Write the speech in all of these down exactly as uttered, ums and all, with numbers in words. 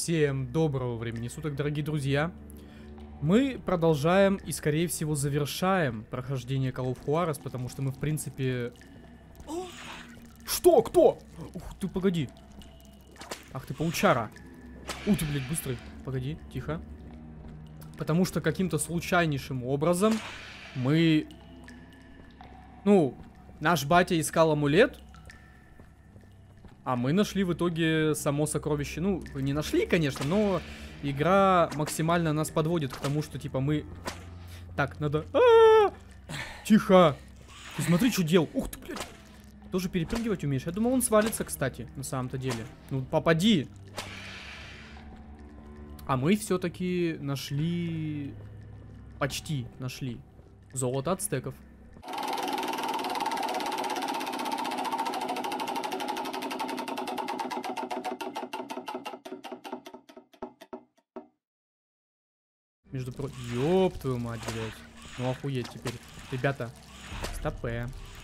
Всем доброго времени суток, дорогие друзья. Мы продолжаем и, скорее всего, завершаем прохождение Call of Juarez, потому что мы, в принципе... Что? Кто? Ух ты, погоди. Ах ты, паучара. Ух ты, блядь, быстрый. Погоди, тихо. Потому что каким-то случайнейшим образом мы... Ну, наш батя искал амулет, а мы нашли в итоге само сокровище. Ну, не нашли, конечно, но игра максимально нас подводит к тому, что, типа, мы... Так, надо... А-а-а! Тихо! Ты смотри, что делал. Ух ты, блядь. Тоже перепрыгивать умеешь? Я думал, он свалится, кстати, на самом-то деле. Ну, попади! А мы все-таки нашли... Почти нашли. Золото ацтеков. Между прочим... Ёб твою мать, блядь. Ну охуеть теперь. Ребята, стопэ.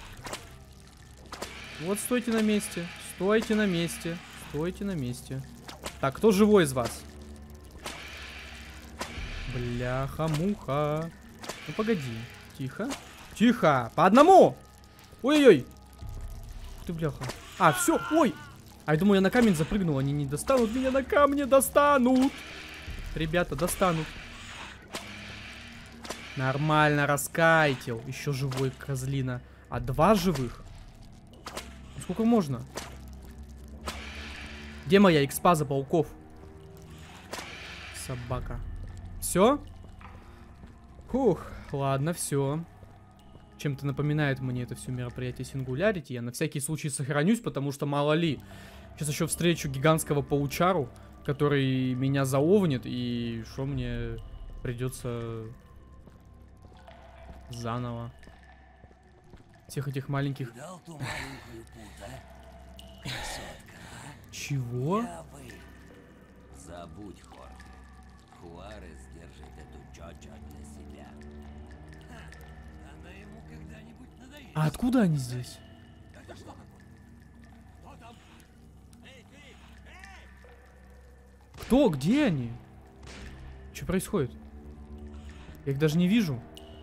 Вот стойте на месте. Стойте на месте. Стойте на месте. Так, кто живой из вас? Бляха-муха. Ну погоди. Тихо. Тихо. По одному. Ой-ой-ой. Ух ты, бляха. А, все. Ой. А я думаю, я на камень запрыгнул. Они не достанут меня, на камне достанут. Ребята, достанут. Нормально, раскайтил. Еще живой, козлина. А два живых? Сколько можно? Где моя экспа за пауков? Собака. Все? Фух, ладно, все. Чем-то напоминает мне это все мероприятие Сингулярити. Я на всякий случай сохранюсь, потому что мало ли. Сейчас еще встречу гигантского паучару, который меня заовнит, и что мне придется... Заново. Всех этих маленьких... Пут, а? Чего? Забудь, Хорхе. Хуарес держит эту чочо для себя. Она ему когда-нибудь надоест. А откуда они здесь? Это что такое? Кто там? Эй, ты! Эй! Кто? Где они? Что происходит? Я их даже не вижу.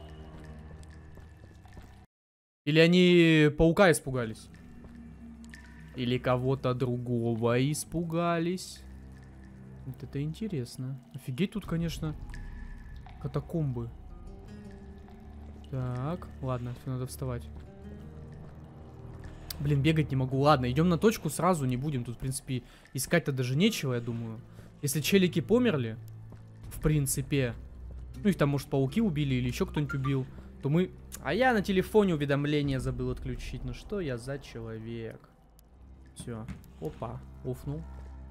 Или они паука испугались? Или кого-то другого испугались? Вот это интересно. Офигеть, тут, конечно, катакомбы. Так, ладно, все, надо вставать. Блин, бегать не могу. Ладно, идем на точку сразу, не будем. Тут, в принципе, искать-то даже нечего, я думаю. Если челики померли, в принципе, ну их там, может, пауки убили или еще кто-нибудь убил, то мы... А я на телефоне уведомления забыл отключить. Ну что я за человек? Все. Опа. Уфнул.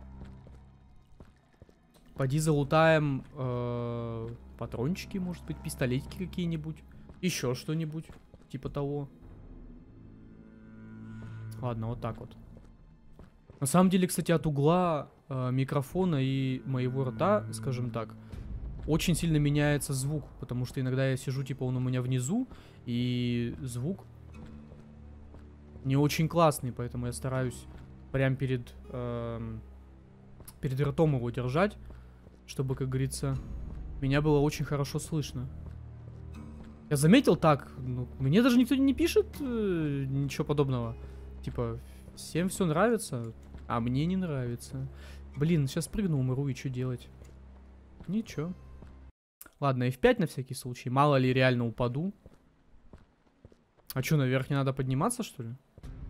Пойди залутаем э, патрончики, может быть, пистолетики какие-нибудь. Еще что-нибудь. Типа того. Ладно, вот так вот. На самом деле, кстати, от угла э, микрофона и моего рта, скажем так, очень сильно меняется звук, потому что иногда я сижу, типа, он у меня внизу, и звук не очень классный, поэтому я стараюсь прям перед, э, перед ртом его держать, чтобы, как говорится, меня было очень хорошо слышно. Я заметил так, ну, мне даже никто не пишет э, ничего подобного. Типа, всем все нравится, а мне не нравится. Блин, сейчас прыгну, умру, и что делать? Ничего. Ладно, эф пять на всякий случай. Мало ли реально упаду. А что, наверх не надо подниматься, что ли?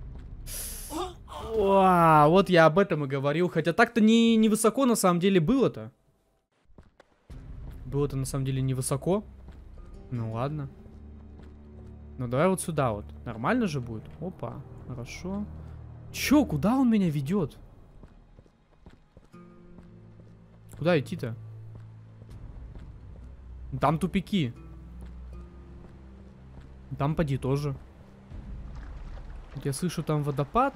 О, вот я об этом и говорил. Хотя так-то не, не высоко на самом деле было-то. Было-то на самом деле невысоко. Ну ладно. Ну давай вот сюда вот. Нормально же будет? Опа, хорошо. Чё, куда он меня ведет? Куда идти-то? Там тупики. Там поди тоже. Вот я слышу там водопад.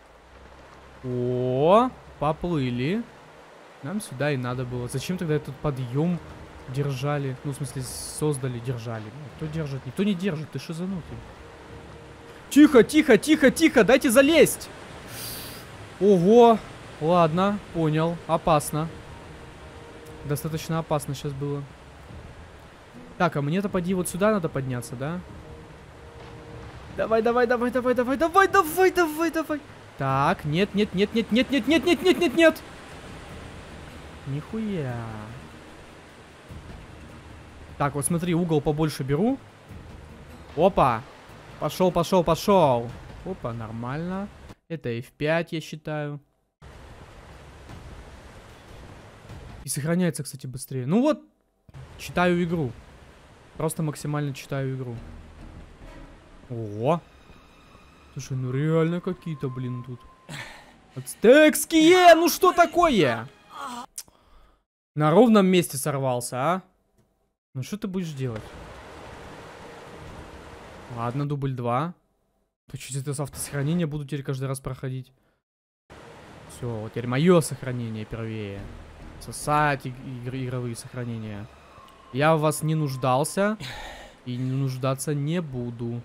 О, поплыли. Нам сюда и надо было. Зачем тогда этот подъем держали? Ну, в смысле, создали, держали. Кто держит? Никто не держит, ты шизанутый. Тихо, тихо, тихо, тихо, дайте залезть. Ого, ладно, понял, опасно. Достаточно опасно сейчас было. Так, а мне-то поди вот сюда надо подняться, да? Давай, давай, давай, давай, давай, давай, давай, давай, давай. Так, нет, нет, нет, нет, нет, нет, нет, нет, нет, нет, нет. Нихуя. Так, вот смотри, угол побольше беру. Опа. Пошел, пошел, пошел. Опа, нормально. Это эф пять, я считаю. И сохраняется, кстати, быстрее. Ну вот, читаю игру. Просто максимально читаю игру. О! Слушай, ну реально какие-то, блин, тут. Ацтекские! Ну что такое? На ровном месте сорвался, а? Ну что ты будешь делать? Ладно, дубль два. То что это с автосохранения буду теперь каждый раз проходить? Все, вот теперь мое сохранение первее. Сосать игр игровые сохранения. Я в вас не нуждался. И не нуждаться не буду.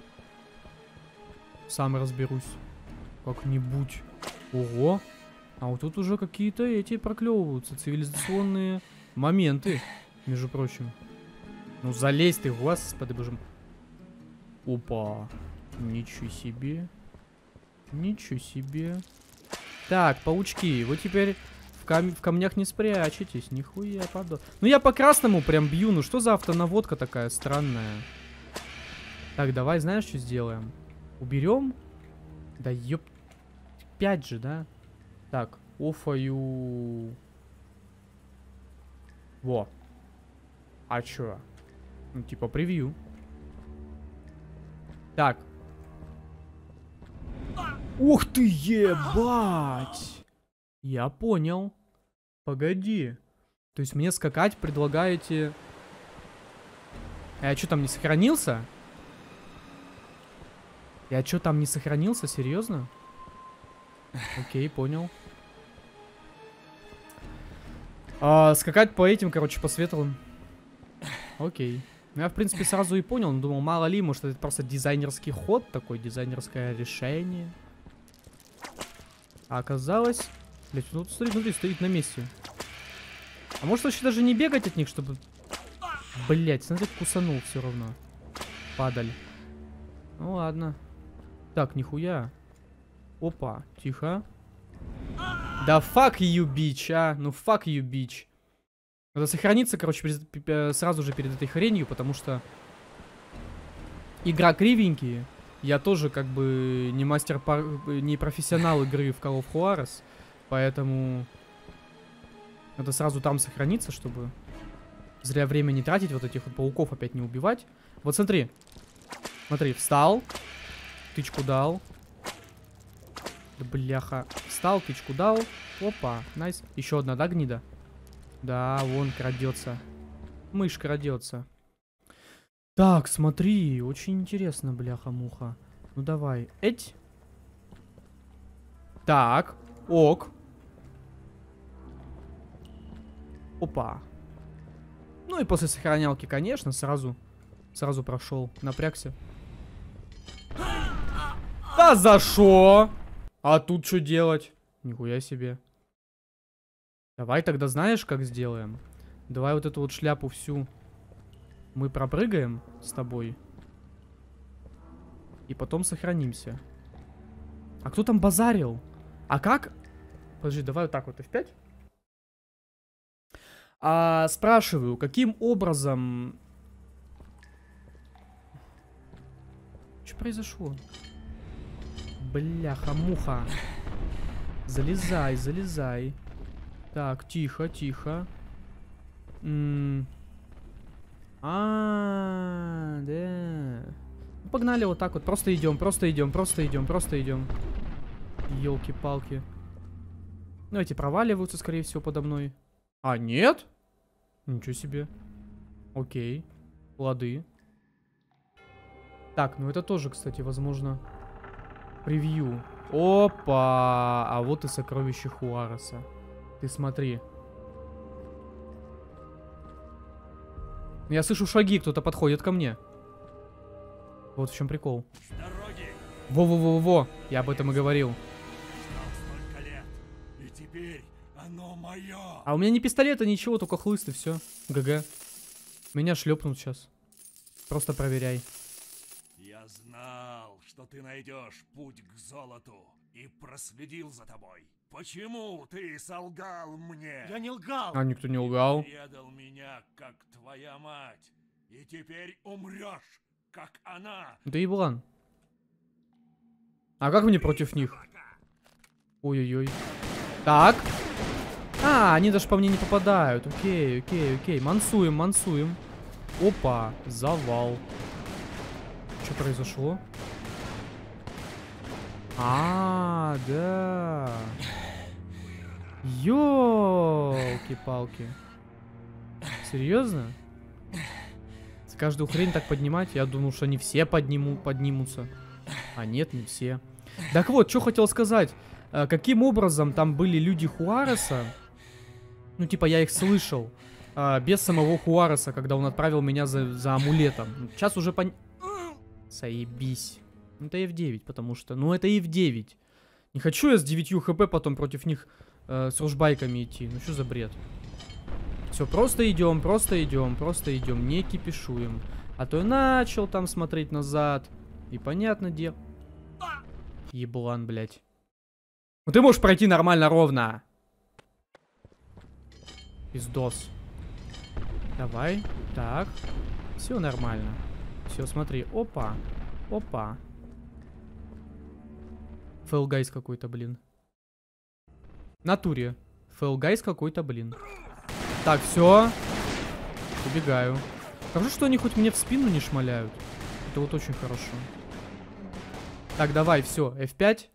Сам разберусь. Как-нибудь. Ого. А вот тут уже какие-то эти проклевываются. Цивилизационные моменты. Между прочим. Ну залезь ты, господи боже мой. Опа. Ничего себе. Ничего себе. Так, паучки. Вы теперь в, кам в камнях не спрячетесь. Нихуя подо... Ну я по красному прям бью. Ну что за автонаводка такая странная? Так, давай, знаешь, что сделаем? Уберем? Да ёп... пять же, да? Так, офаю... Во. А чё? Ну, типа превью. Так. Ух ты, ебать! Я понял. Погоди. То есть мне скакать предлагаете... А я что, там не сохранился? Я что, там не сохранился? Серьезно? Окей, понял. А, скакать по этим, короче, по светлым. Окей. Ну, я, в принципе, сразу и понял. Но думал, мало ли, может, это просто дизайнерский ход такой, дизайнерское решение. А оказалось... Блять, ну, смотри, смотри, стоит на месте. А может, вообще даже не бегать от них, чтобы... Блять, смотри, кусанул все равно. Падаль. Ну, ладно. Так, нихуя. Опа, тихо. Да fuck you, bitch, а. Ну, fuck you, bitch. Надо сохраниться, короче, перед, сразу же перед этой хренью, потому что... Игра кривенькие. Я тоже, как бы, не мастер, пар... не профессионал игры в Call of Juarez. Поэтому... Надо сразу там сохраниться, чтобы... Зря время не тратить, вот этих вот пауков опять не убивать. Вот смотри. Смотри, встал. Тычку дал. Да бляха. Встал, тычку дал. Опа, найс. Еще одна, да, гнида? Да, вон крадется. Мышь крадется. Так, смотри. Очень интересно, бляха-муха. Ну давай. Эть. Так. Ок. Опа. Ну и после сохранялки, конечно, сразу. Сразу прошел. Напрягся. Да за шо? А тут что делать? Нихуя себе. Давай тогда знаешь, как сделаем? Давай вот эту вот шляпу всю мы пропрыгаем с тобой. И потом сохранимся. А кто там базарил? А как? Подожди, давай вот так вот эф пять. А, спрашиваю, каким образом... Что произошло? Бляха-муха. Залезай, залезай. Так, тихо, тихо. М а, да. Погнали вот так вот. Просто идем, просто идем, просто идем, просто идем. Ёлки-палки. Ну, эти проваливаются, скорее всего, подо мной. А, нет? Ничего себе. Окей. Лады. Так, ну это тоже, кстати, возможно, превью. Опа! А вот и сокровище Хуареса. Ты смотри. Я слышу шаги, кто-то подходит ко мне. Вот в чем прикол. Во-во-во-во! Я об этом и говорил. Ждал столько лет, и теперь Оно мое. А у меня ни пистолета, ничего, только хлыст и все. ГГ. Меня шлепнут сейчас. Просто проверяй. Я знал, что ты найдешь путь к золоту и проследил за тобой. Почему ты солгал мне? Я не лгал. А никто не лгал. Предал меня, как твоя мать. И теперь умрешь, как она. Да еблан. А как мне против них? Ой-ой-ой. Так. А, они даже по мне не попадают. Окей, окей, окей. Мансуем, мансуем. Опа, завал. Что произошло? А, да. Ёлки-палки. Серьезно? Каждую хрень так поднимать? Я думал, что они все подниму, поднимутся. А нет, не все. Так вот, что хотел сказать. Каким образом там были люди Хуареса? Ну, типа, я их слышал. Без самого Хуареса, когда он отправил меня за, за амулетом. Сейчас уже пон... Заебись. Ну, это эф девять, потому что... Ну, это эф девять. Не хочу я с девятью хп потом против них э, с ружбайками идти. Ну, что за бред? Все, просто идем, просто идем, просто идем. Не кипишуем. А то я начал там смотреть назад. И понятно, где... Еблан, блядь. Ну, ты можешь пройти нормально, ровно. Пиздос. Давай. Так. Все нормально. Все, смотри. Опа. Опа. Фэлгайс какой-то, блин. Натуре. Фэлгайс какой-то, блин. Так, все. Убегаю. Хорошо, что они хоть мне в спину не шмаляют. Это вот очень хорошо. Так, давай, все. эф пять.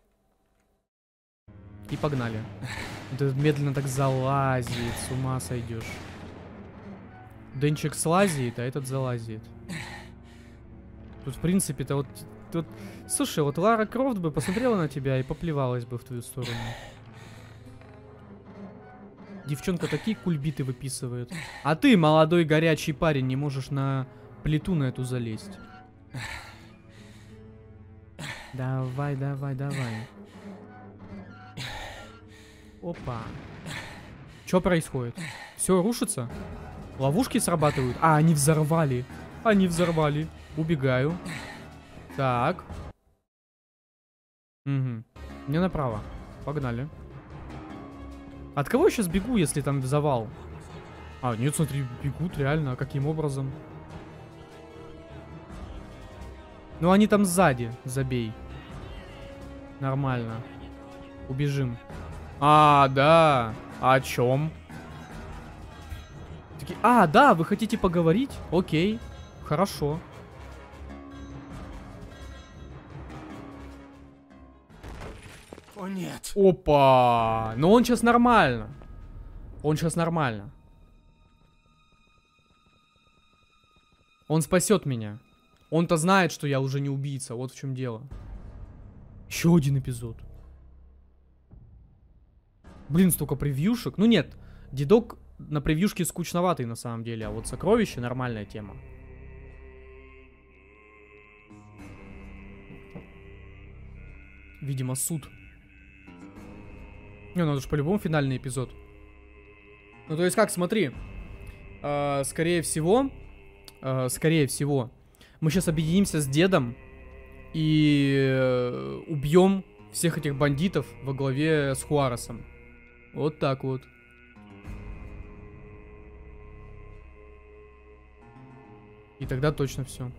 И погнали. Да медленно так залазит. С ума сойдешь. Денчик слазит, а этот залазит. Тут, в принципе-то, вот... Тут... Слушай, вот Лара Крофт бы посмотрела на тебя и поплевалась бы в твою сторону. Девчонка такие кульбиты выписывает. А ты, молодой горячий парень, не можешь на плиту на эту залезть. Давай, давай, давай. Опа. Что происходит? Все рушится? Ловушки срабатывают? А, они взорвали. Они взорвали. Убегаю. Так. Угу. Мне направо. Погнали. От кого я сейчас бегу, если там завал? А, нет, смотри, бегут реально. А каким образом? Ну, они там сзади. Забей. Нормально. Убежим. А, да. А о чем? Такие, а, да, вы хотите поговорить? Окей. Хорошо. О, нет. Опа! Но он сейчас нормально. Он сейчас нормально. Он спасет меня. Он-то знает, что я уже не убийца. Вот в чем дело. Еще один эпизод. Блин, столько превьюшек. Ну нет, дедок на превьюшке скучноватый на самом деле. А вот сокровище нормальная тема. Видимо, суд. Не, ну это же по-любому финальный эпизод. Ну то есть как, смотри. Э, скорее всего. Э, скорее всего. Мы сейчас объединимся с дедом. И э, убьем всех этих бандитов во главе с Хуаресом. Вот так вот. И тогда точно все.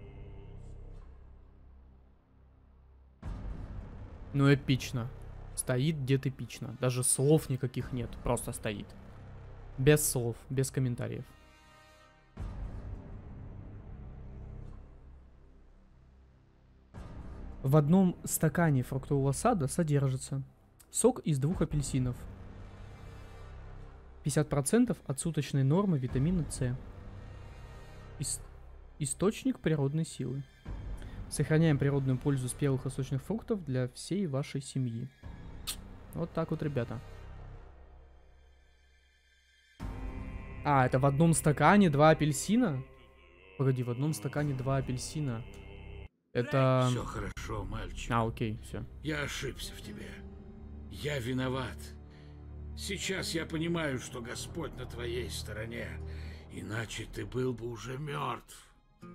Ну эпично. Стоит дед эпично. Даже слов никаких нет. Просто стоит. Без слов, без комментариев. В одном стакане фруктового сада содержится сок из двух апельсинов. пятьдесят процентов от суточной нормы витамина С. Ис- источник природной силы. Сохраняем природную пользу с первых источных фруктов для всей вашей семьи. Вот так вот, ребята. А, это в одном стакане два апельсина? Погоди, в одном стакане два апельсина. Это... Все хорошо, мальчик. А, окей, все. Я ошибся в тебе. Я виноват. Сейчас я понимаю, что Господь на твоей стороне, иначе ты был бы уже мертв.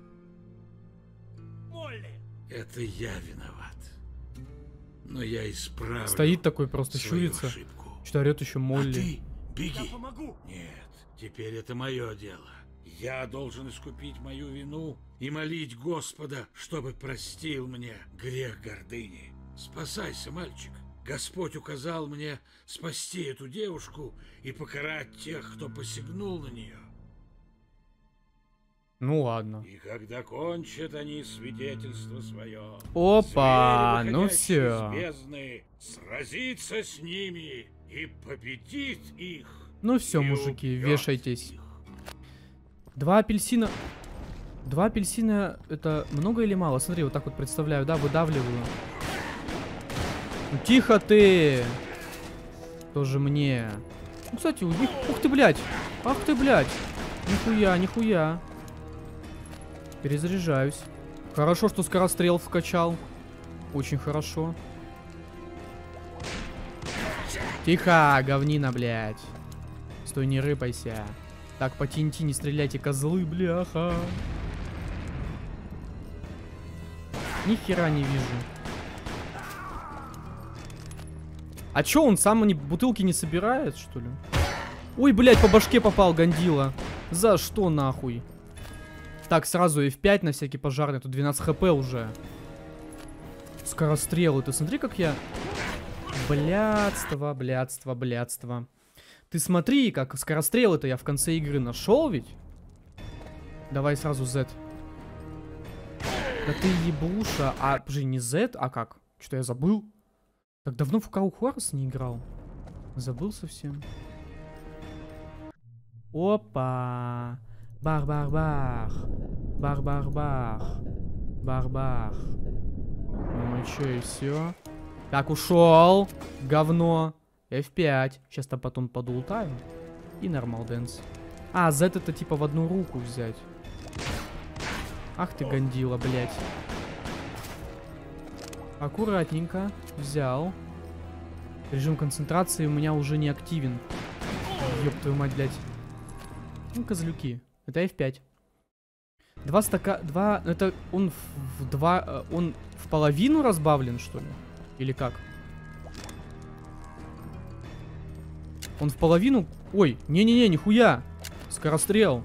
Молли! Это я виноват. Но я исправлю Стоит такой, просто свою щурится. ошибку. Что орет еще А Молли. ты беги. Я помогу! Нет, теперь это мое дело. Я должен искупить мою вину и молить Господа, чтобы простил мне грех гордыни. Спасайся, мальчик. Господь указал мне спасти эту девушку и покарать тех, кто посягнул на нее. Ну ладно. И когда кончат они свидетельство свое, Опа, зверь, ну выходящий все. из бездны, сразится с ними и победит их. Ну все, и мужики, убьет вешайтесь. их. Два апельсина. Два апельсина это много или мало? Смотри, вот так вот представляю, да, выдавливаю. Ну, тихо ты! Тоже мне. Ну, кстати, у них... Ух ты, блядь! Ах ты, блядь! Нихуя, нихуя. Перезаряжаюсь. Хорошо, что скорострел вкачал. Очень хорошо. Тихо, говнина, блядь. Стой, не рыпайся. Так, по ти эн ти не стреляйте, козлы, бляха. Ни хера не вижу. А чё, он сам не, бутылки не собирает, что ли? Ой, блядь, по башке попал, гандила. За что, нахуй? Так, сразу эф пять на всякий пожарный. Тут двенадцать хп уже. Скорострелы. Ты смотри, как я... Блядство, блядство, блядство. Ты смотри, как скорострелы-то я в конце игры нашел ведь. Давай сразу Z. Да ты еблуша. А, подожди, не Z, а как? Что-то я забыл. Так давно в Кау Хорс не играл. Забыл совсем. Опа. Бах-бах-бах. Бах-бах-бах. Бах-бах. Ну и чё, и все. Так, ушел. Говно. эф пять. Сейчас-то потом подултаем. И нормал дэнс. А, Z это типа в одну руку взять. Ах ты гандила, блядь. Аккуратненько. Взял. Режим концентрации у меня уже не активен. Ёб твою мать, блядь. Ну, козлюки. Это эф пять. Два стака... Два... Это он в, в два... Он в половину разбавлен, что ли? Или как? Он в половину... Ой, не-не-не, нихуя. Скорострел.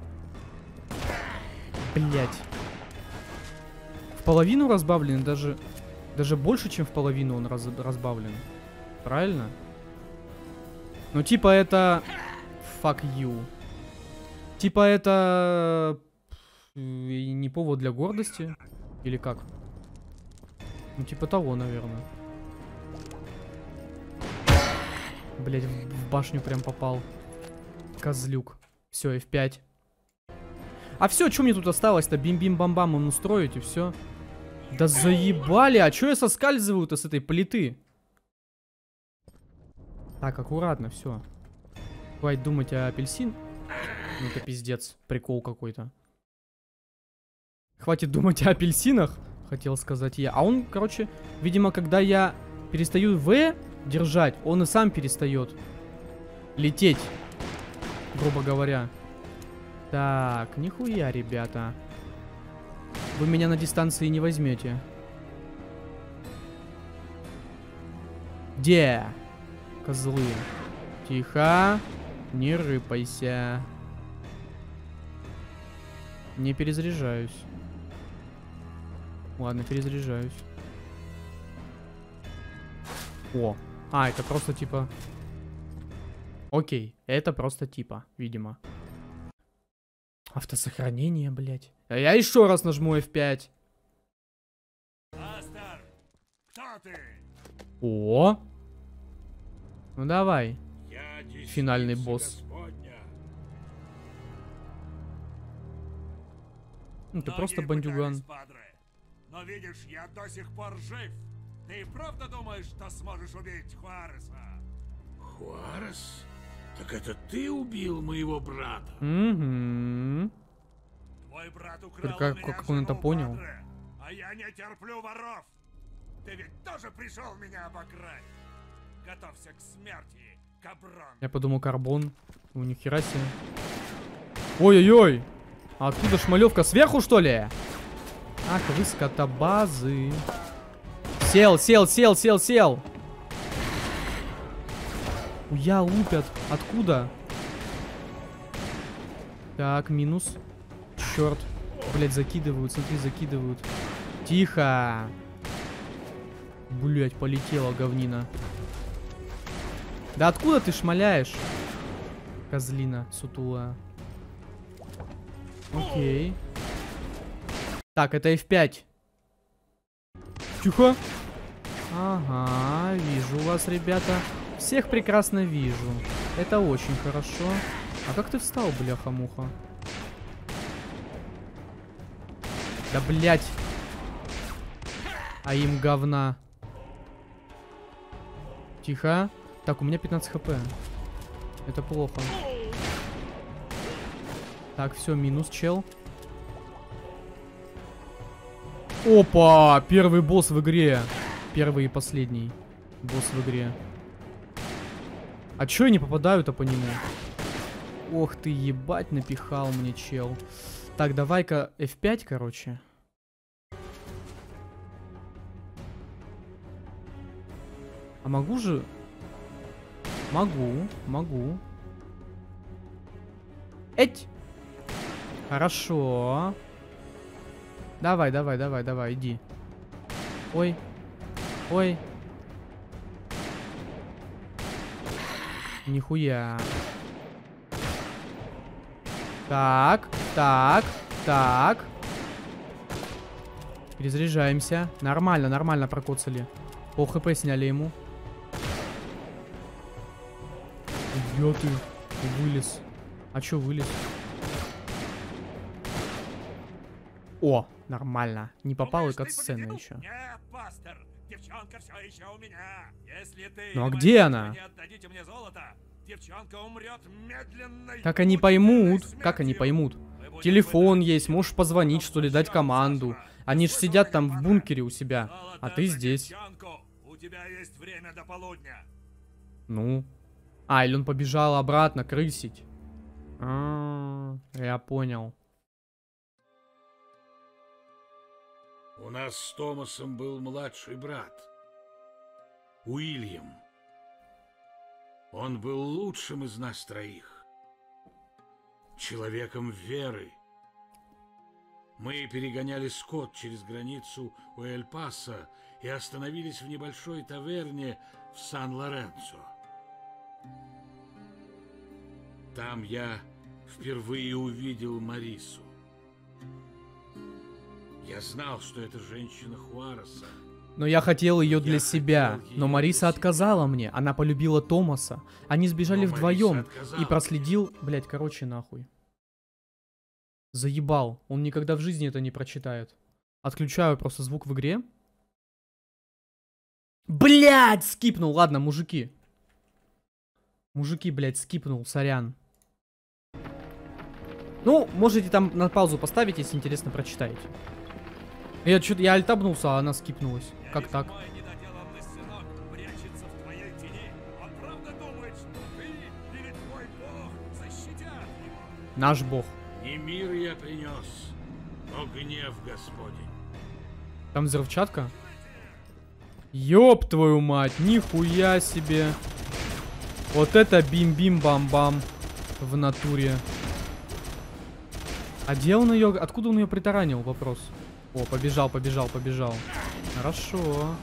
Блять. В половину разбавлен, даже... Даже больше, чем в половину он раз, разбавлен. Правильно? Ну, типа это... Fuck you. Типа это... Не повод для гордости? Или как? Ну, типа того, наверное. Блять, в, в башню прям попал. Козлюк. Все, эф пять. А все, что мне тут осталось-то? Бим-бим-бам-бам он устроить и все. Да заебали, а что я соскальзываю-то с этой плиты? Так, аккуратно, все. Хватит думать о апельсин. Ну это пиздец, прикол какой-то. Хватит думать о апельсинах, хотел сказать я. А он, короче, видимо, когда я перестаю В держать, он и сам перестает лететь, грубо говоря. Так, нихуя, ребята. Вы меня на дистанции не возьмете. Где? Козлы. Тихо. Не рыпайся. Не перезаряжаюсь. Ладно, перезаряжаюсь. О. А, это просто типа... Окей, это просто типа, видимо. Автосохранение, блядь. А я еще раз нажму эф пять. Астер, кто ты? О! Ну давай. Я Финальный десница босс. Господня. Ну ты Многие просто бандюган. пытались, падре. Но видишь, я до сих пор жив. Ты правда думаешь, что сможешь убить Хуареса? Хуарес? Так это ты убил моего брата? Угу. Твой брат украл Как- у меня как он это жену, понял? падре. А я не терплю воров. Ты ведь тоже пришел меня обокрасть. Готовься к смерти, Каброн. Я подумал, карбон. У них хера себе. Ой-ой-ой. А откуда шмалевка? Сверху, что ли? Ах, вы скотобазы. Сел, сел, сел, сел, сел. Уя, лупят. Откуда? Так, минус. Черт. Блять, закидывают, смотри, закидывают. Тихо. Блять, полетела говнина. Да откуда ты шмаляешь? Козлина сутулая. Окей. Так, это эф пять. Тихо. Ага, вижу вас, ребята. Всех прекрасно вижу. Это очень хорошо. А как ты встал, бляха-муха? Да, блять. А им говна. Тихо. Так, у меня пятнадцать хп. Это плохо. Так, все, минус, чел. Опа! Первый босс в игре. Первый и последний босс в игре. А чё я не попадаю-то по нему? Ох ты, ебать, напихал мне чел. Так, давай-ка эф пять, короче. А могу же... Могу, могу. Эть! Хорошо. Давай, давай, давай, давай, иди. Ой. Ой. Нихуя. Так, так, так. Перезаряжаемся. Нормально, нормально прокоцали. Пол хп сняли ему. Где ты? Вылез. А чё вылез? О, нормально. Не попал и катсцена еще. Нет, пастор, девчонка все еще у меня. Если ты Ну а где она? не отдадите мне золото, девчонка умрет медленной. Как они поймут? Как они поймут? Телефон есть, можешь позвонить, что ли, дать команду. Они же сидят там в бункере у себя, а ты здесь. У тебя есть время до полудня. Ну. А, или он побежал обратно крысить. А, я понял. У нас с Томасом был младший брат, Уильям. Он был лучшим из нас троих, человеком веры. Мы перегоняли скот через границу у Эль-Пасо и остановились в небольшой таверне в Сан-Лоренцо. Там я впервые увидел Марису. Я знал, что это женщина Хуареса. Но я хотел ее для Я себя. хотел ее Но Мариса для отказала себя. мне. Она полюбила Томаса. Они сбежали Но вдвоем. Мариса отказала И проследил... Блять, короче, нахуй. Заебал. Он никогда в жизни это не прочитает. Отключаю просто звук в игре. Блять, скипнул. Ладно, мужики. Мужики, блять, скипнул. Сорян. Ну, можете там на паузу поставить, если интересно, прочитаете. Я что-то, я альтабнулся, а она скипнулась. Как так? Мой недоделанный сынок прячется в твоей тени. Он правда думает, что ты или твой бог защитят его? Наш бог. Не мир я принес, но гнев Господень. Там взрывчатка? Ёб твою мать, нихуя себе. Вот это бим-бим-бам-бам в натуре. А где он ее... Откуда он ее притаранил? Вопрос. О, побежал, побежал, побежал. Хорошо.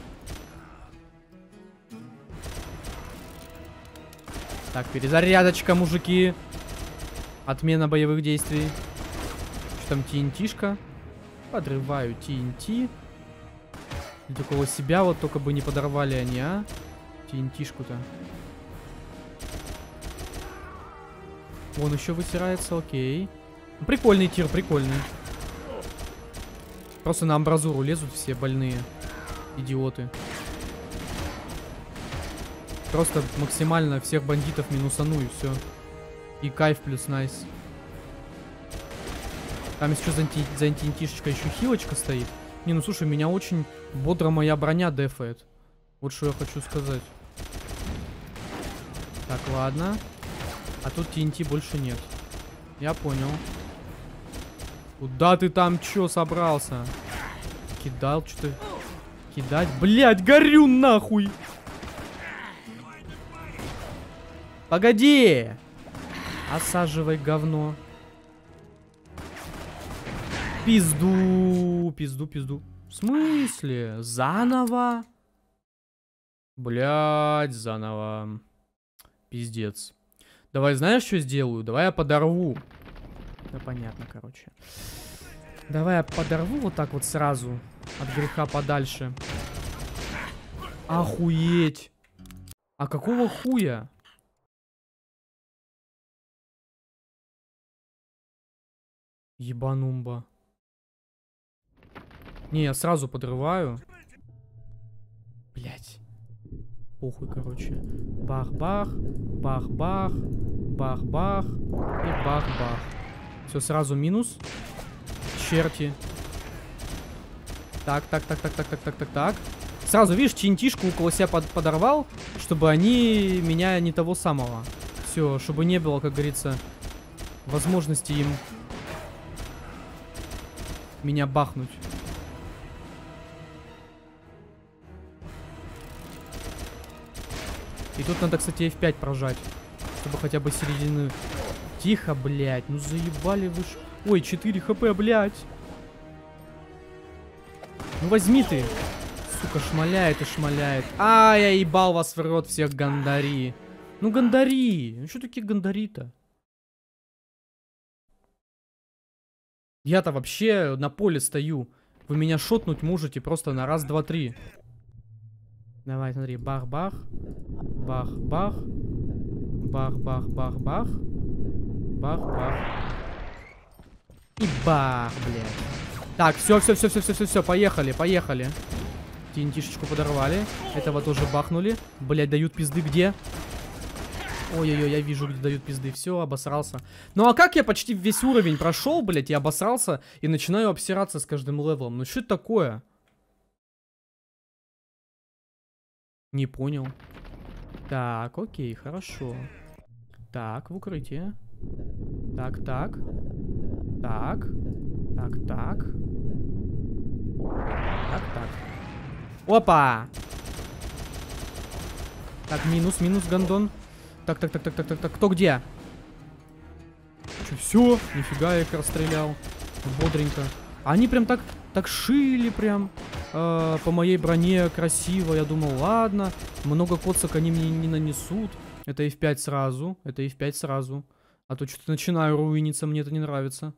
Так, перезарядочка, мужики. Отмена боевых действий. Что там, ТНТшка? Подрываю ТНТ. Ведь около себя вот только бы не подорвали они, а? ТНТшку-то. Вон еще вытирается, окей. Прикольный тир, прикольный. Просто на амбразуру лезут все больные. Идиоты. Просто максимально всех бандитов минусану и все. И кайф плюс найс. Там еще за, анти за антиинтишечкой еще хилочка стоит. Не, ну слушай, меня очень бодро моя броня дефает. Вот что я хочу сказать. Так, ладно. А тут ти эн ти больше нет. Я понял. Куда ты там чё собрался? Кидал что-то. Кидать? Блядь, горю нахуй! Погоди! Осаживай говно. Пизду, пизду, пизду. В смысле? Заново? Блядь, заново. Пиздец. Давай, знаешь, что сделаю? Давай я подорву. Да понятно, короче. Давай я подорву вот так вот сразу. От греха подальше. Охуеть. А какого хуя? Ебанумба. Не, я сразу подрываю. Блять. Похуй, короче. Бах-бах. Бах-бах. Бах-бах. И бах-бах. Все, сразу минус. Черти. Так, так, так, так, так, так, так, так, так. Сразу, видишь, ти эн ти-шку около себя под подорвал, чтобы они меня не того самого. Все, чтобы не было, как говорится, возможности им меня бахнуть. И тут надо, кстати, эф пять прожать, чтобы хотя бы середины... Тихо, блядь, ну заебали вы ж... Ой, четыре хп, блядь. Ну возьми ты. Сука, шмаляет и шмаляет. А, я ебал вас в рот всех, гандари. Ну гандари. Ну что такие гандари-то? Я-то вообще на поле стою. Вы меня шотнуть можете просто на раз, два, три. Давай, смотри. Бах-бах. Бах-бах. Бах-бах-бах-бах. Бах-бах. И бах, блядь. Так, все, все, все, все, все, все, все, поехали, поехали. ти эн ти-шечку подорвали. Этого тоже бахнули. Блядь, дают пизды где? Ой-ой-ой, я вижу, где дают пизды. Все, обосрался. Ну а как я почти весь уровень прошел, блядь, и обосрался, и начинаю обсираться с каждым левелом? Ну что это такое? Не понял. Так, окей, хорошо. Так, в укрытие. Так, так. Так. Так, так. Так, так. Опа! Так, минус, минус, гондон. Так, так, так, так, так, так, так. Кто где? Че, все? Нифига, я их расстрелял. Бодренько. Они прям так, так шили прям э, по моей броне красиво. Я думал, ладно, много коцок они мне не нанесут. Это эф пять сразу. Это эф пять сразу. А то что-то начинаю руиниться, мне это не нравится.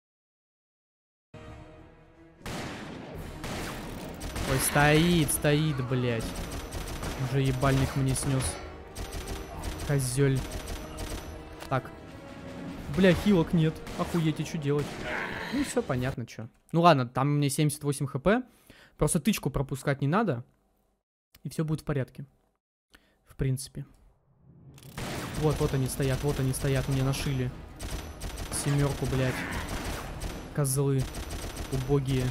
Ой, стоит, стоит, блядь. Уже ебальник мне снес. Козёль. Так. Бля, хилок нет. Охуеть, и что делать? Ну, все понятно, что. Ну ладно, там у меня семьдесят восемь хп. Просто тычку пропускать не надо. И все будет в порядке. В принципе. Вот, вот они стоят, вот они стоят, мне нашили. Семерку, блядь. Козлы. Убогие.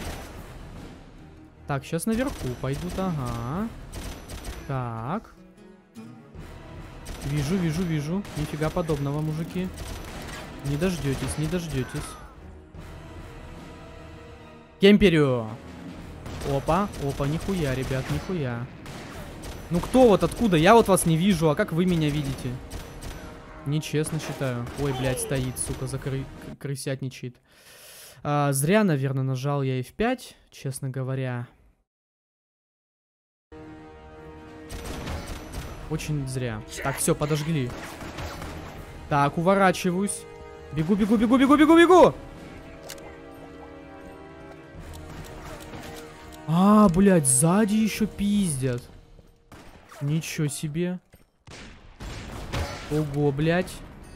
Так, сейчас наверху пойдут, ага. Так. Вижу, вижу, вижу. Нифига подобного, мужики. Не дождетесь, не дождетесь. Кемперю! Опа, опа, нихуя, ребят, нихуя. Ну кто вот откуда? Я вот вас не вижу, а как вы меня видите? Нечестно считаю. Ой, блядь, стоит, сука, закры... крысятничает. А, зря, наверное, нажал я эф пять, честно говоря. Очень зря. Так, все, подожгли. Так, уворачиваюсь. Бегу, бегу, бегу, бегу, бегу, бегу! А, блядь, сзади еще пиздят. Ничего себе. Ого, блядь.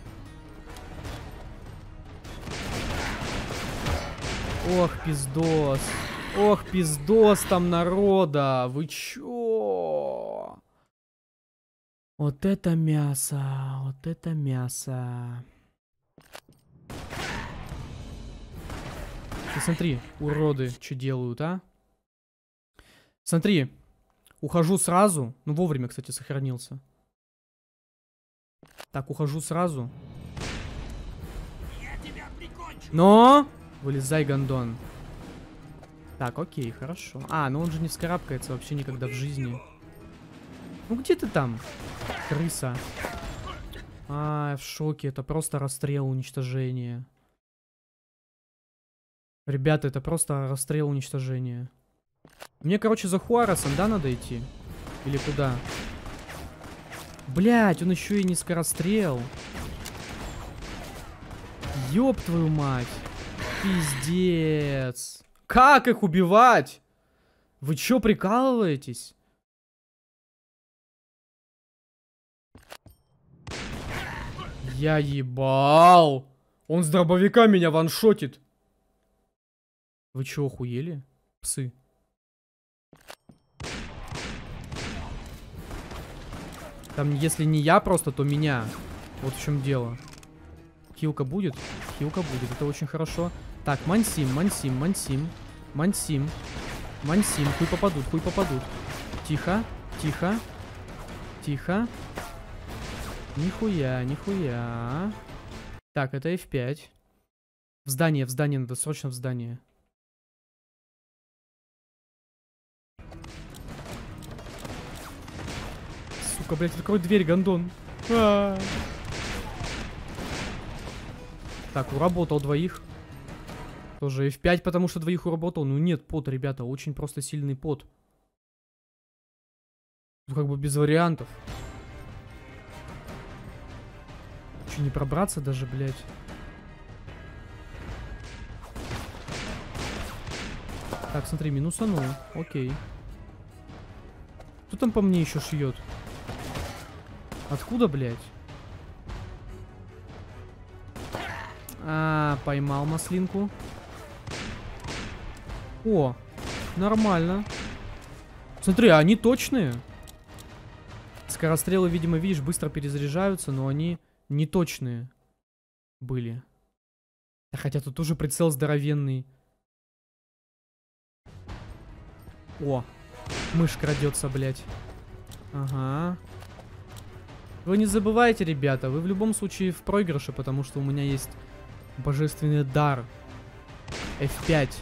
Ох, пиздос. Ох, пиздос там народа. Вы чё? Вот это мясо. Вот это мясо. Ты смотри, уроды, что делают, а? Смотри. Ухожу сразу. Ну, вовремя, кстати, сохранился. Так, ухожу сразу. Я тебя прикончу. Но! Вылезай, гондон. Так, окей, хорошо. А, ну он же не вскарабкается вообще никогда в жизни. Ну где ты там, крыса? А, я в шоке. Это просто расстрел, уничтожение. Ребята, это просто расстрел, уничтожение. Мне, короче, за Хуаресом, да, надо идти? Или куда? Блять, он еще и не скорострел. Ёб твою мать. Пиздец. Как их убивать? Вы чё, прикалываетесь? Я ебал. Он с дробовика меня ваншотит. Вы чё, охуели? Псы. Там, если не я просто, то меня. Вот в чем дело. Хилка будет? Хилка будет. Это очень хорошо. Так, мансим, мансим, мансим. Мансим. Мансим. Хуй попадут, хуй попадут. Тихо, тихо. Тихо. Нихуя, нихуя. Так, это эф пять. В здание, в здание надо, срочно в здание. Сука, блядь, открой дверь, гондон. А -а -а. Так, уработал двоих. Тоже эф пять, потому что двоих уработал. Ну нет, пот, ребята, очень просто сильный пот. Ну как бы без вариантов. Че, не пробраться даже, блядь? Так, смотри, минусанул. Окей. Кто там по мне еще шьет? Откуда, блядь? А, поймал маслинку. О, нормально. Смотри, они точные. Скорострелы, видимо, видишь, быстро перезаряжаются, но они не точные были. Хотя тут тоже прицел здоровенный. О, мышь крадется, блядь. Ага. Вы не забывайте, ребята, вы в любом случае в проигрыше, потому что у меня есть божественный дар. эф пять.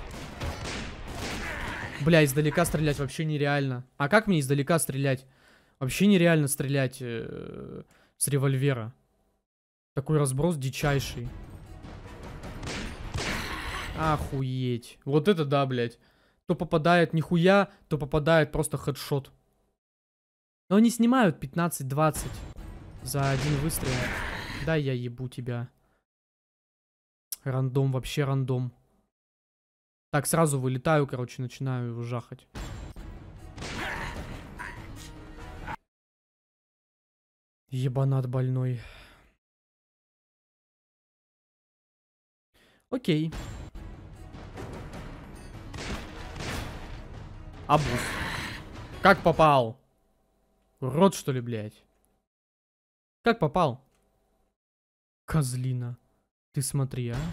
Бля, издалека стрелять вообще нереально. А как мне издалека стрелять? Вообще нереально стрелять э, с револьвера. Такой разброс дичайший. Охуеть. Вот это да, блядь. То попадает нихуя, то попадает просто хедшот. Но они снимают пятнадцать-двадцать за один выстрел. Да, я ебу тебя. Рандом, вообще рандом. Так, сразу вылетаю, короче, начинаю его жахать. Ебанат больной. Окей. Абуз. Как попал? Урод, что ли, блядь? Как попал? Козлина. Ты смотри, а.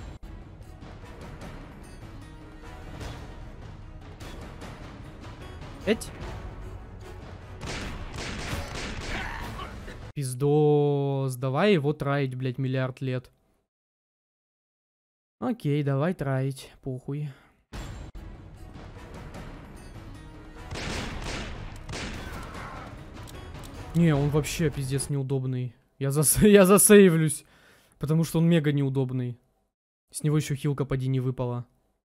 Эть. Пиздос. Давай его траить, блядь, миллиард лет. Окей, давай траить. Похуй. Не, он вообще пиздец неудобный. Я, зас... я засейвлюсь. Потому что он мега неудобный. С него еще хилка поди не выпала.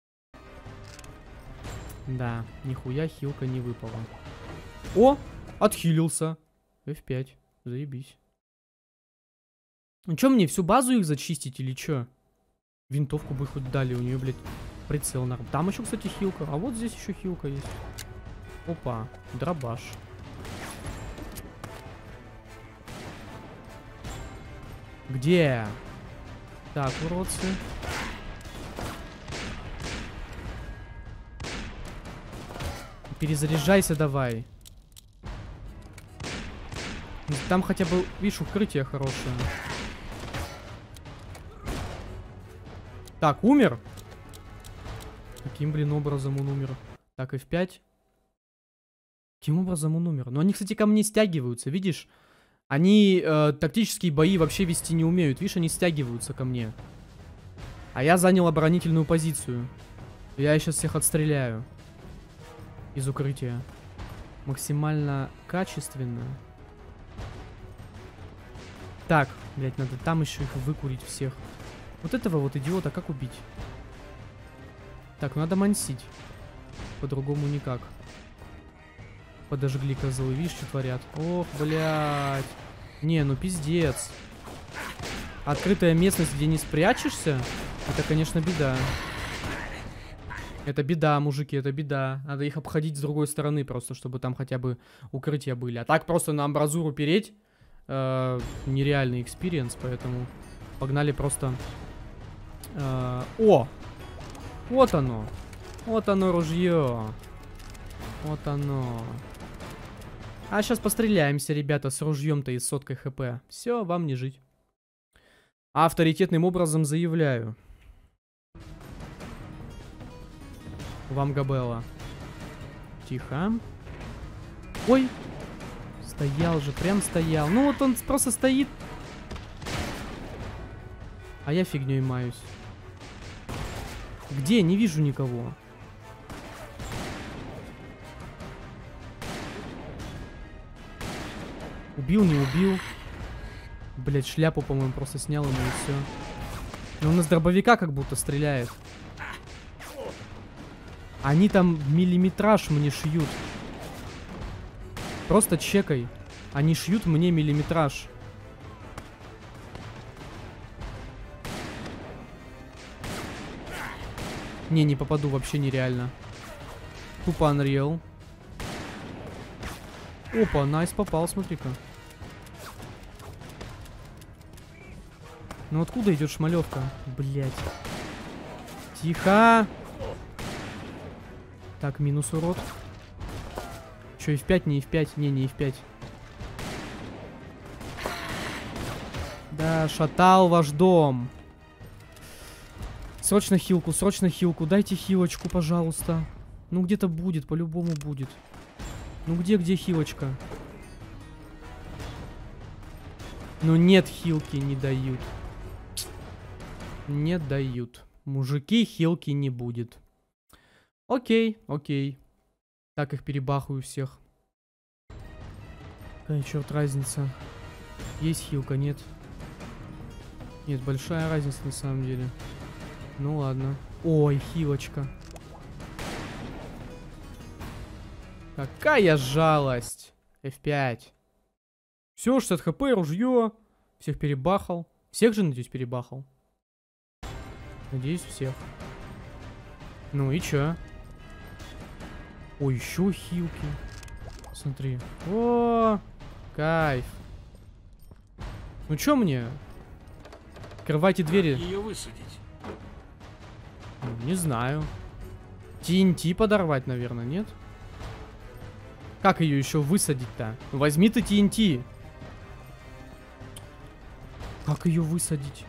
Да, нихуя хилка не выпала. О, отхилился. эф пять, заебись. Ну что, мне всю базу их зачистить или что? Винтовку бы хоть дали, у нее, блядь, прицел норм. Там еще, кстати, хилка. А вот здесь еще хилка есть. Опа, дробаш. Где? Так, уродцы. Перезаряжайся давай. Там хотя бы, видишь, укрытие хорошее. Так, умер? Каким, блин, образом он умер? Так, эф пять. Каким образом он умер? Но они, кстати, ко мне стягиваются, видишь? Они э, тактические бои вообще вести не умеют. Видишь, они стягиваются ко мне. А я занял оборонительную позицию. Я сейчас всех отстреляю. Из укрытия. Максимально качественно. Так, блядь, надо там еще их выкурить всех. Вот этого вот идиота как убить? Так, надо мансить. По-другому никак. Подожгли козлы, видишь, что творят? Ох, блядь. Не, ну пиздец. Открытая местность, где не спрячешься, это, конечно, беда. Это беда, мужики, это беда. Надо их обходить с другой стороны просто, чтобы там хотя бы укрытия были. А так просто на амбразуру переть э, нереальный экспириенс, поэтому погнали просто... Э, о! Вот оно. Вот оно ружье. Вот оно. А сейчас постреляемся, ребята, с ружьем-то и с соткой хп. Все, вам не жить. Авторитетным образом заявляю. Вам Габелла. Тихо. Ой. Стоял же, прям стоял. Ну вот он просто стоит. А я фигней маюсь. Где? Не вижу никого. Убил, не убил. Блять, шляпу, по-моему, просто снял ему и все. Но он из дробовика как будто стреляет. Они там миллиметраж мне шьют. Просто чекай. Они шьют мне миллиметраж. Не, не попаду, вообще нереально. Тупо Unreal. Опа, найс попал, смотри-ка. Ну откуда идет шмалевка? Блять. Тихо. Так, минус урод. Че, эф пять, не эф пять? Не, не эф пять. Да, шатал ваш дом. Срочно хилку, срочно хилку. Дайте хилочку, пожалуйста. Ну где-то будет, по-любому будет. Ну где, где хилочка? Ну нет, хилки не дают. Не дают. Мужики, хилки не будет. Окей, окей. Так их перебахаю всех. Какая черт разница? Есть хилка, нет? Нет, большая разница на самом деле. Ну ладно. Ой, хилочка. Какая жалость. эф пять. Все, шестьдесят хп, ружье. Всех перебахал. Всех же, надеюсь, перебахал. Надеюсь, всех. Ну и чё? Ой, еще хилки. Смотри. О, кайф. Ну чё мне? Открывайте двери. Ее высадить. Не знаю. ти эн ти подорвать, наверное, нет? Как ее еще высадить-то? Возьми ты ти эн ти. Как ее высадить?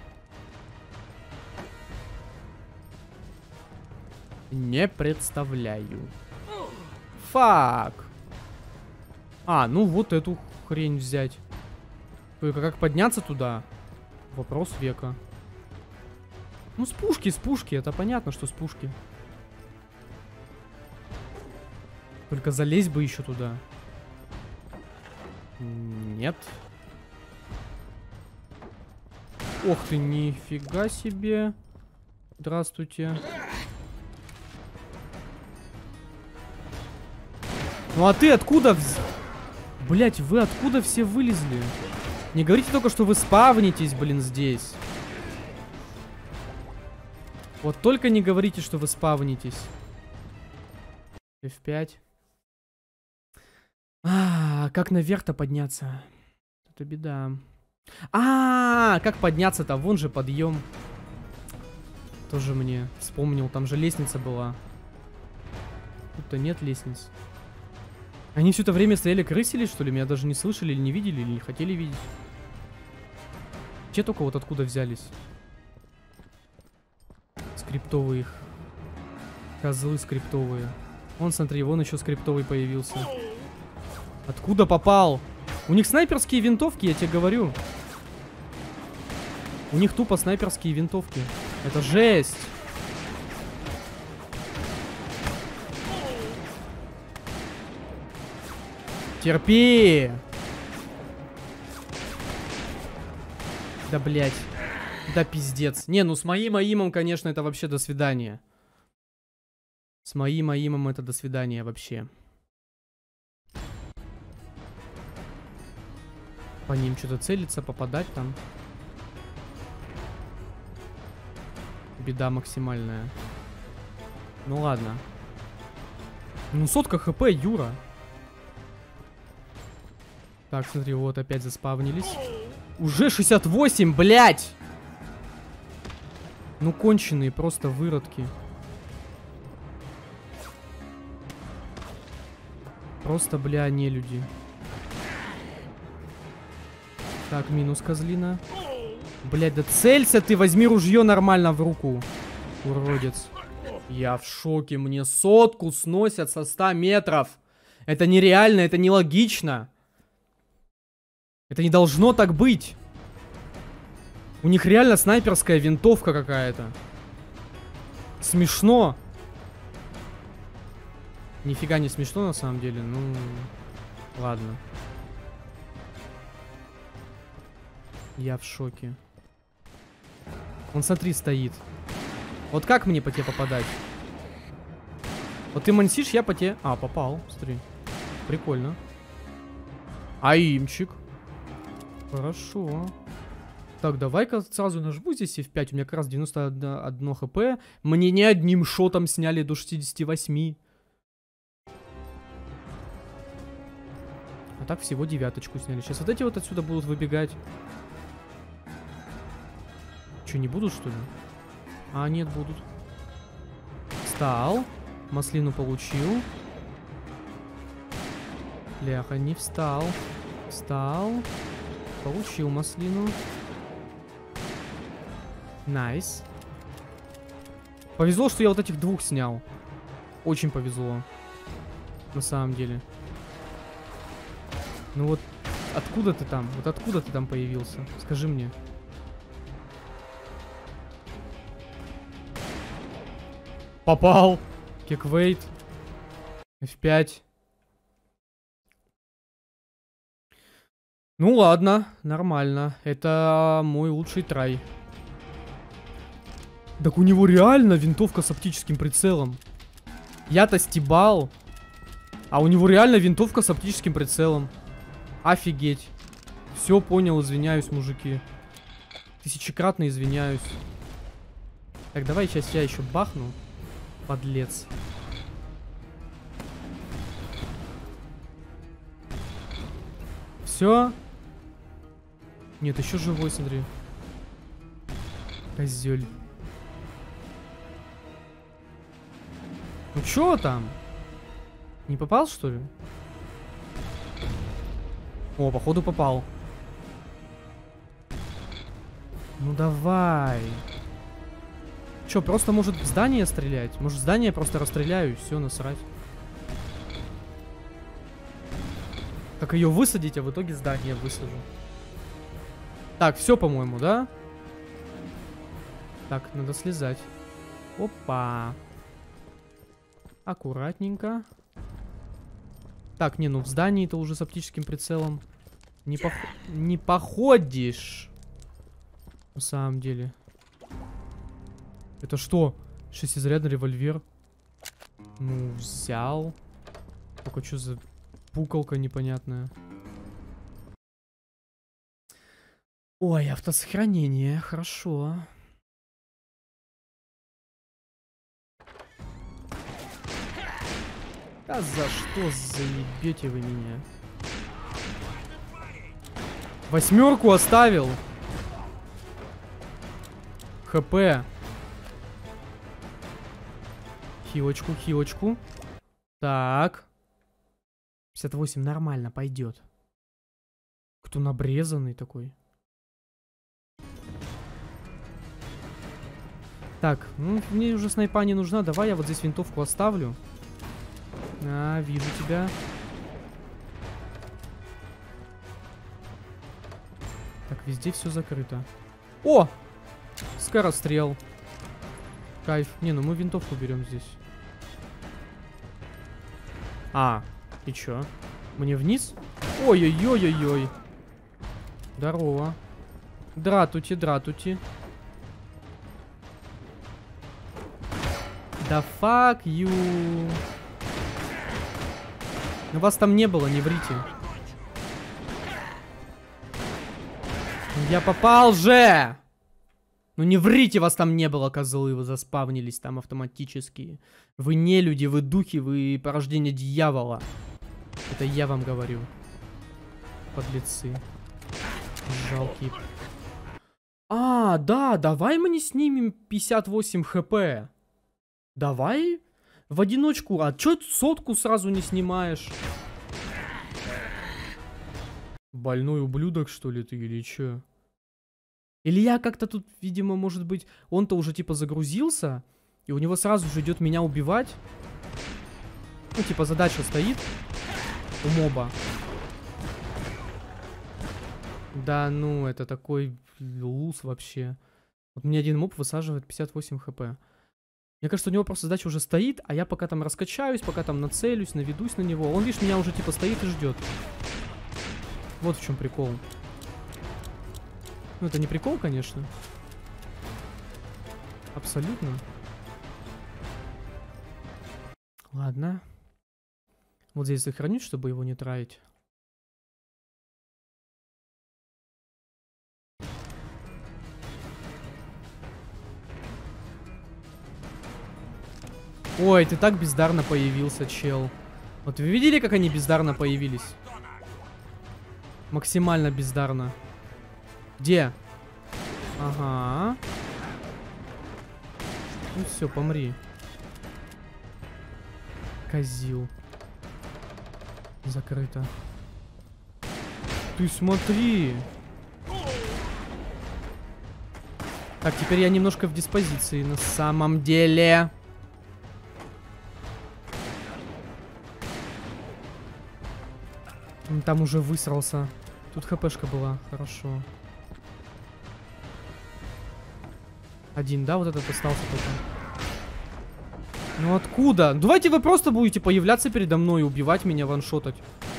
Не представляю. Фак. А, ну вот эту хрень взять. Только как подняться туда? Вопрос века. Ну, с пушки, с пушки. Это понятно, что с пушки. Только залезть бы еще туда. Нет. Ох ты, нифига себе. Здравствуйте. Ну а ты откуда? Вз... Блять, вы откуда все вылезли? Не говорите только, что вы спавнитесь, блин, здесь. Вот только не говорите, что вы спавнитесь. эф пять. А, как наверх-то подняться? Это беда. А, -а, а, как подняться-то? Вон же подъем. Тоже мне вспомнил. Там же лестница была. Тут-то нет лестниц. Они все это время стояли, крысились, что ли? Меня даже не слышали или не видели, или не хотели видеть. Те только вот откуда взялись? Скриптовые их. Козлы скриптовые. Вон, смотри, вон еще скриптовый появился. Откуда попал? У них снайперские винтовки, я тебе говорю. У них тупо снайперские винтовки. Это жесть. Терпи. Да, блядь. Да, пиздец. Не, ну с моим аимом, конечно, это вообще до свидания. С моим аимом это до свидания вообще. По ним что-то целиться, попадать там. Беда максимальная. Ну ладно. Ну сотка хп, Юра. Так, смотри, вот опять заспавнились. Уже шестьдесят восемь, блядь! Ну конченые просто выродки. Просто, бля, не люди. Так, минус козлина. Блядь, да целься ты, возьми ружье нормально в руку. Уродец. Я в шоке, мне сотку сносят со ста метров. Это нереально, это нелогично. Это не должно так быть. У них реально снайперская винтовка какая-то. Смешно. Нифига не смешно на самом деле, ну... Ладно. Я в шоке. Он, смотри, стоит. Вот как мне по тебе попадать? Вот ты мансишь, я по тебе... А, попал, смотри. Прикольно. Аимчик. Хорошо. Так, давай-ка сразу нажму здесь эф пять. У меня как раз девяносто одно хп. Мне не одним шотом сняли до шестидесяти восьми. А так всего девяточку сняли. Сейчас вот эти вот отсюда будут выбегать. Че, не будут, что ли? А, нет, будут. Встал. Маслину получил. Ляха, не встал. Встал. Получил маслину. Найс. Повезло, что я вот этих двух снял. Очень повезло. На самом деле. Ну вот, откуда ты там? Вот откуда ты там появился? Скажи мне. Попал. Киквейт. эф пять. Ну ладно, нормально. Это мой лучший трай. Так у него реально винтовка с оптическим прицелом. Я-то стебал. А у него реально винтовка с оптическим прицелом. Офигеть. Все понял, извиняюсь, мужики. Тысячекратно извиняюсь. Так, давай сейчас я еще бахну. Подлец. Все. Нет, еще живой, смотри. Козель. Ну чё там? Не попал, что ли? О, походу попал. Ну давай. Чё, просто может в здание стрелять? Может в здание просто расстреляю, все, насрать. Как ее высадить, а в итоге здание высажу. Так, все, по-моему, да? Так, надо слезать. Опа. Аккуратненько. Так, не, ну в здании-то уже с оптическим прицелом не, пох... не походишь. На самом деле. Это что? Шестизарядный револьвер. Ну, взял. Только что за пукалка непонятная. Ой, автосохранение. Хорошо. А за что заебете вы меня? Восьмерку оставил. ХП. Хилочку, хилочку. Так. пятьдесят восемь нормально, пойдет. Кто набрезанный такой? Так, ну, мне уже снайпа не нужна. Давай я вот здесь винтовку оставлю. А, вижу тебя. Так, везде все закрыто. О! Скорострел. Кайф. Не, ну мы винтовку берем здесь. А, и чё? Мне вниз? Ой-ой-ой-ой-ой. Здорово. Дратути, дратути. Да fuck you. Но вас там не было, не врите. Я попал же! Ну не врите, вас там не было, козлы, вы заспавнились там автоматически. Вы не люди, вы духи, вы порождение дьявола. Это я вам говорю. Подлецы. Жалкие. А, да, давай мы не снимем пятьдесят восемь хп. Давай в одиночку. А чё сотку сразу не снимаешь? Больной ублюдок, что ли, ты или чё? Или я как-то тут, видимо, может быть, он-то уже типа загрузился, и у него сразу же идет меня убивать. Ну, типа, задача стоит у моба. Да, ну, это такой луз вообще. Вот мне один моб высаживает пятьдесят восемь хп. Мне кажется, у него просто задача уже стоит, а я пока там раскачаюсь, пока там нацелюсь, наведусь на него. Он, видишь, меня уже типа стоит и ждет. Вот в чем прикол. Ну, это не прикол, конечно. Абсолютно. Ладно. Вот здесь сохранить, чтобы его не траить. Ой, ты так бездарно появился, чел. Вот вы видели, как они бездарно появились? Максимально бездарно. Где? Ага. Ну все, помри. Козил. Закрыто. Ты смотри. Так, теперь я немножко в диспозиции на самом деле. Он там уже высрался. Тут хпшка была, хорошо. Один, да, вот этот остался только. Ну откуда? Давайте вы просто будете появляться передо мной и убивать меня, ваншотать.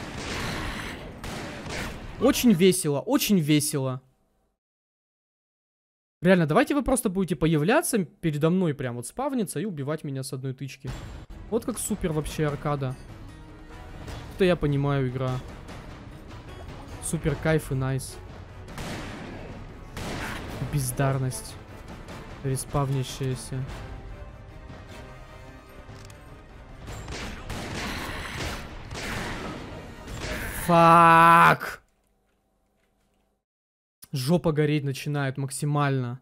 Очень весело, очень весело. Реально, давайте вы просто будете появляться передо мной, прям вот спавниться и убивать меня с одной тычки. Вот как супер вообще аркада. Это я понимаю, игра. Супер кайф и найс. Бездарность. Респавнящаяся. Фак! Жопа гореть начинает максимально.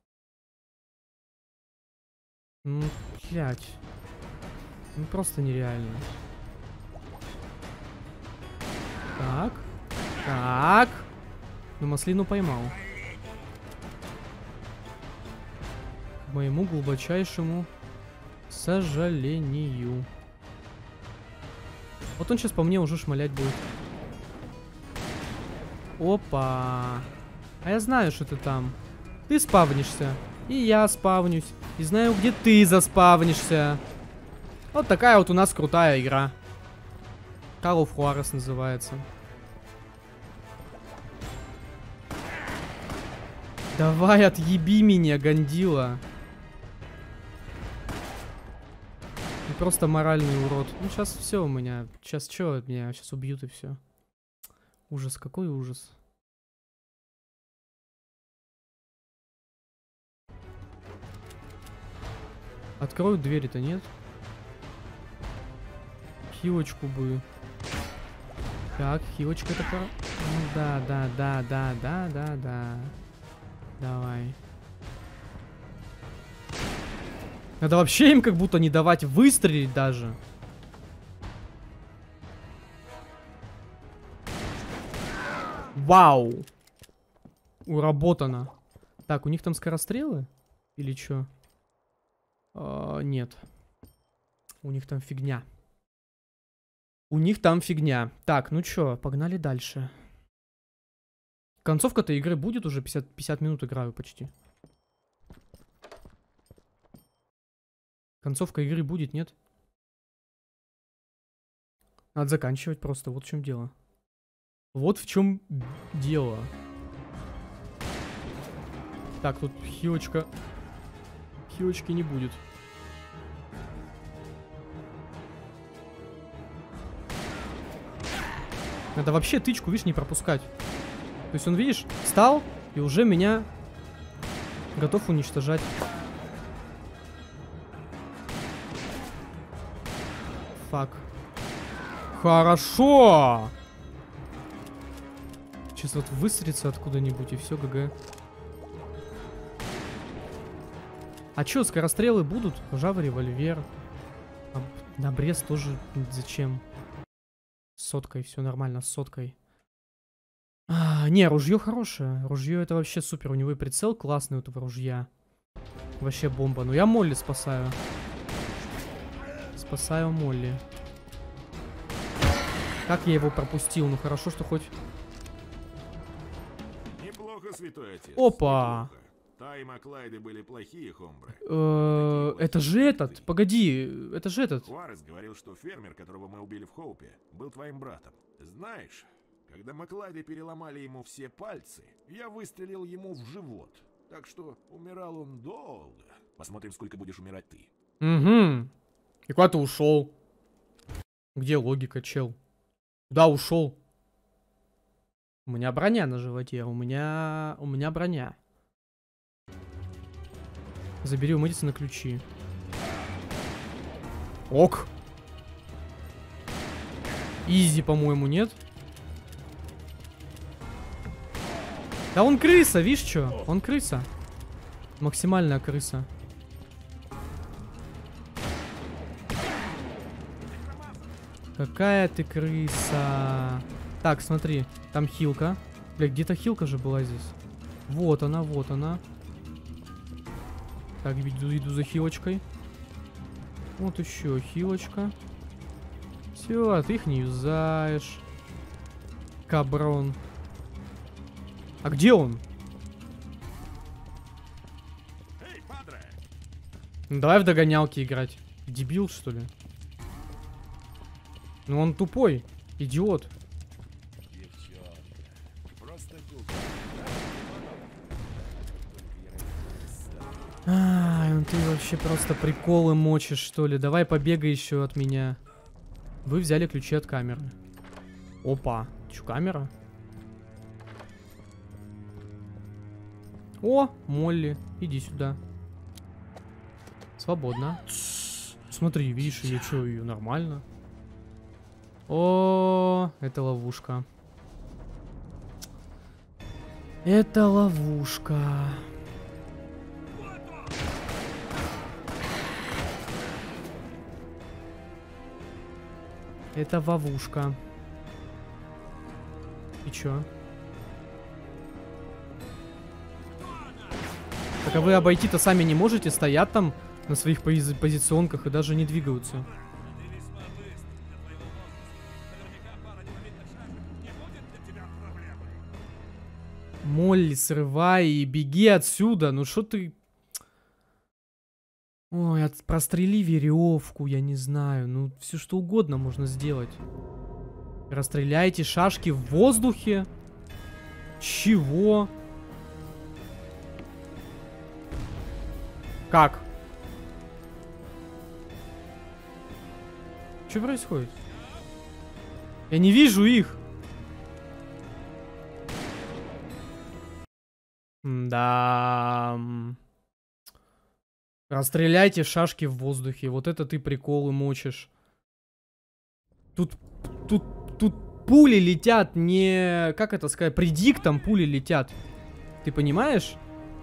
Ну, блядь. Ну, просто нереально. Так. Так. Ну, маслину поймал. К моему глубочайшему сожалению. Вот он сейчас по мне уже шмалять будет. Опа. А я знаю, что ты там. Ты спавнишься. И я спавнюсь. И знаю, где ты заспавнишься. Вот такая вот у нас крутая игра. Call of Juarez называется. Давай, отъеби меня, Гандила. Ты просто моральный урод. Ну, сейчас все у меня. Сейчас что? Меня сейчас убьют и все. Ужас, какой ужас. Откроют двери-то, нет? Хилочку бы. Так, хилочка такая. Ну, да, да, да, да, да, да, да. Давай. Надо вообще им как будто не давать выстрелить даже. Вау. Уработано. Так, у них там скорострелы? Или что? А, нет. У них там фигня. У них там фигня. Так, ну чё, погнали дальше. Концовка-то игры будет уже, пятьдесят, пятьдесят минут играю почти. Концовка игры будет, нет? Надо заканчивать просто, вот в чем дело. Вот в чем дело. Так, тут хилочка. Хилочки не будет. Надо вообще тычку, видишь, не пропускать. То есть он, видишь, встал и уже меня готов уничтожать. Фак. Хорошо! Сейчас вот выстрелится откуда-нибудь и все, ГГ. А чё, скорострелы будут? Ржавый револьвер. А набрез тоже зачем? С соткой, все нормально, с соткой. А, не, ружье хорошее. Ружье это вообще супер. У него и прицел классный у этого ружья. Вообще бомба. Но я Молли спасаю. Спасаю Молли. Как я его пропустил? Ну хорошо, что хоть... Неплохо, святой отец. Опа! Неплохо. Та и Маклайды были плохие хомбры. Э, это же этот, погоди, это же этот. Хуарес говорил, что фермер, которого мы убили в Хоупе, был твоим братом. Знаешь, когда Маклайды переломали ему все пальцы, я выстрелил ему в живот. Так что умирал он долго. Посмотрим, сколько будешь умирать ты. Угу. И куда ты ушел? Где логика, чел? Куда ушел? У меня броня на животе, у меня... У меня броня. Забери у Мэдисона ключи. Ок. Изи, по-моему, нет? Да он крыса, видишь что? Он крыса. Максимальная крыса. Какая ты крыса. Так, смотри. Там хилка. Бля, где-то хилка же была здесь. Вот она, вот она. Так, иду, иду за хилочкой. Вот еще хилочка. Все, ты их не юзаешь. Каброн. А где он? Эй, падре! Ну, давай в догонялки играть. Дебил, что ли? Ну он тупой. Идиот. Ай, ты вообще просто приколы мочишь, что ли? Давай побегай еще от меня. Вы взяли ключи от камеры. Опа. Че, камера? О, Молли. Иди сюда. Свободно. Смотри, видишь, ее что, ее нормально. О, это ловушка. Это ловушка. Это вовушка. И чё? Так а вы обойти-то сами не можете? Стоят там на своих пози позиционках и даже не двигаются. Молли, срывай и беги отсюда. Ну что ты... Ой, от... прострели веревку, я не знаю. Ну, все что угодно можно сделать. Расстреляйте шашки в воздухе. Чего? Как? Что происходит? Я не вижу их. Да. Расстреляйте шашки в воздухе. Вот это ты приколы мочишь. Тут, тут, тут пули летят не... Как это сказать? Предиктом пули летят. Ты понимаешь?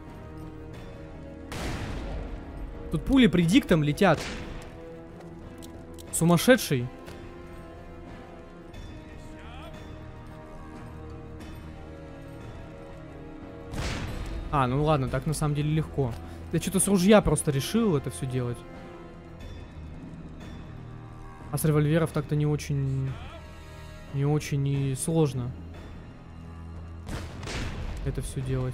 Тут пули предиктом летят. Сумасшедший. А, ну ладно, так на самом деле легко. Я что-то с ружья просто решил это все делать. А с револьверов так-то не очень... Не очень и сложно. это все делать.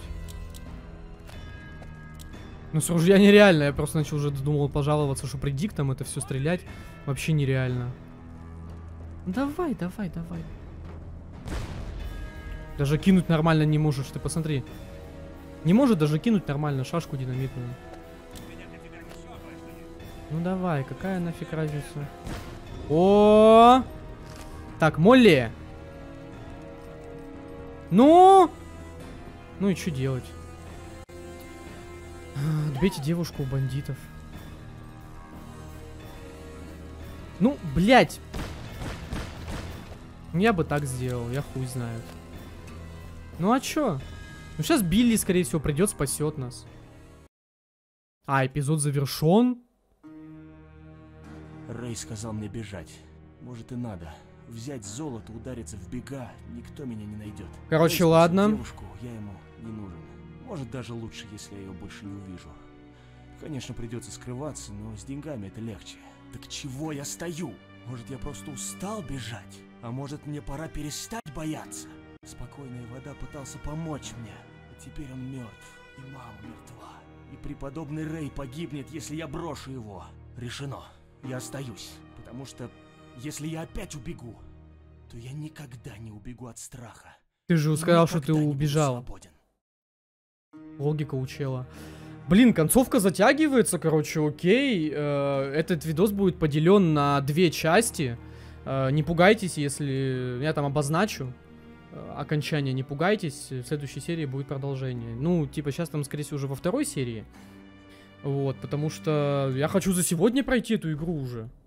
Ну, с ружья нереально. Я просто начал уже думал пожаловаться, что предиктом это все стрелять вообще нереально. Давай, давай, давай. Даже кинуть нормально не можешь, ты посмотри. Не может даже кинуть нормально шашку динамитную. Ну давай, какая нафиг разница? О! Так, Молли. Ну? Ну и что делать? Отбейте девушку у бандитов. Ну, блядь. Я бы так сделал, я хуй знает. Ну а чё? Ну сейчас Билли, скорее всего, придет, спасет нас. А, эпизод завершен? Рэй сказал мне бежать. Может и надо. Взять золото, удариться в бега, никто меня не найдет. Короче, Рэй ладно. Девушку, я ему не нужен. Может даже лучше, если я ее больше не увижу. Конечно, придется скрываться, но с деньгами это легче. Так чего я стою? Может, я просто устал бежать? А может, мне пора перестать бояться? Спокойная вода пытался помочь мне. А теперь он мертв, и мама мертва. И преподобный Рэй погибнет, если я брошу его. Решено. Я остаюсь. Потому что, если я опять убегу, то я никогда не убегу от страха. Ты же сказал, что ты Никогда не буду убежал. свободен. Логика учела. Блин, концовка затягивается, короче, окей. Э, этот видос будет поделен на две части. Э, не пугайтесь, если я там обозначу э, окончание, не пугайтесь. В следующей серии будет продолжение. Ну, типа, сейчас там, скорее всего, уже во второй серии. Вот, потому что я хочу за сегодня пройти эту игру уже.